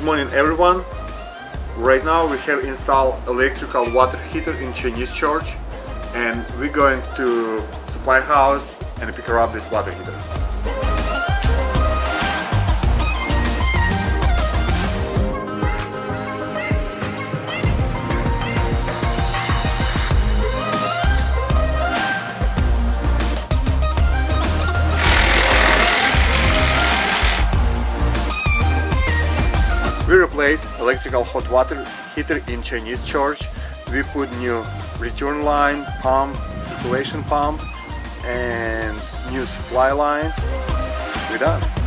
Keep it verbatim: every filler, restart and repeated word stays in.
morning everyone. Right now we have installed electrical water heater in Chinese church, and we're going to supply house and pick her up this water heater. We replaced electrical hot water heater in Chinese church. We put new return line, pump, circulation pump, and new supply lines. We're done.